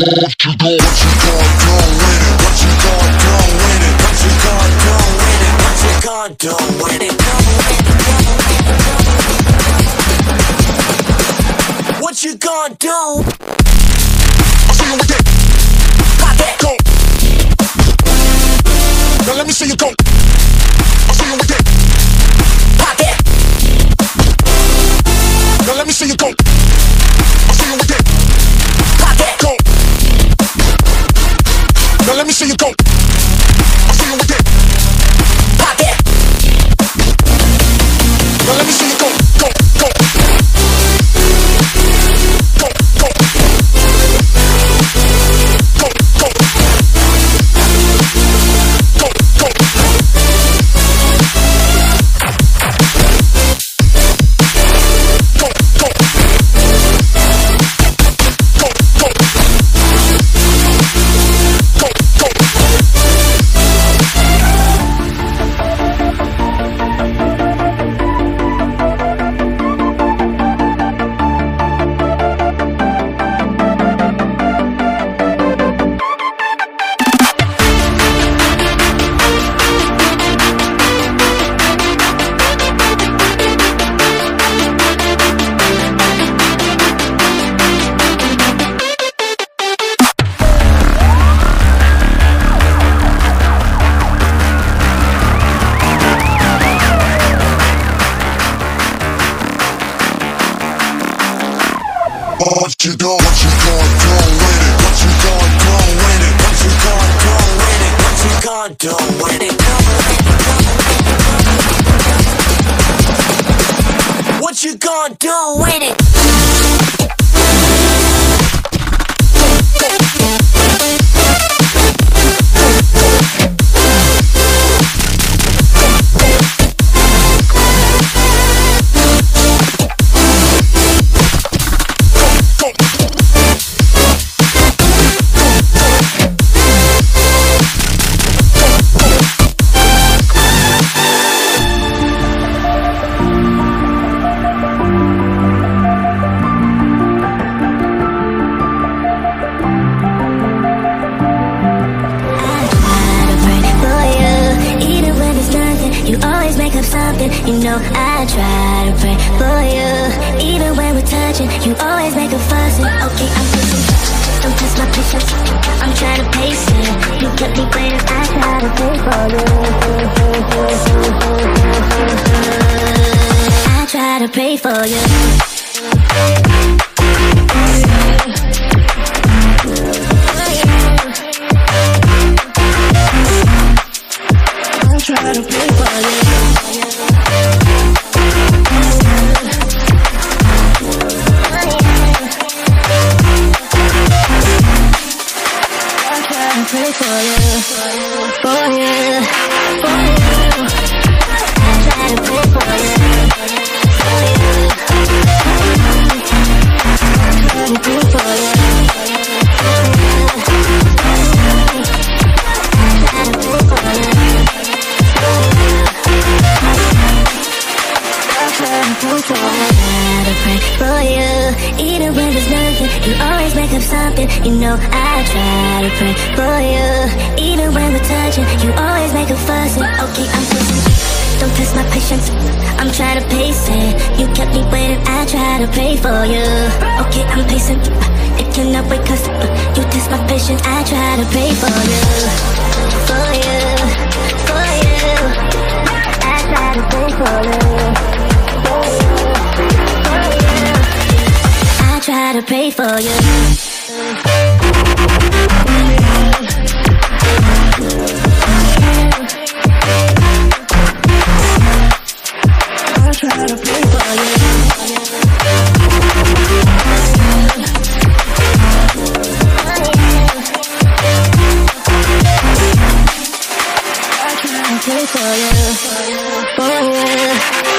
What you gonna do? I'll see you with it. Pop that. Go. Now let me see you go. I'll see you with it. Pop that. Now let me see you go. I'll see you with it. Pop that. Go. Now let me see you go. I'll see you with it. Pop that. Now let me see you go. Go. Go. What you gonna do with it? What you gonna do with it? What you gonna do with it? What you gonna do with it? What you gonna do with it? You know I try to pray for you. Even when we're touching, you always make a fuss. Okay, I'm pushing, don't test my patience. I'm trying to pace it. You kept me waiting, I try to pray for you. I try to pray for you. I try to pray for you. Pray for you, for you, for you. I try to pray for you, for you. I try to pray for you, for you. I try to pray for you, I try to pray for you. Even when there's nothing, you always make up something. You know I try to pray for you. Even when we're touching, you always make a fuss. Okay, I'm pushing, don't test my patience. I'm trying to pace it. You kept me waiting, I try to pray for you. Okay, I'm pacing, it cannot wait cause you test my patience. I try to pray for you, for you, for you. I try to pray for you. I try to pray for you. I try to pray for you. I try to pray for you. For you.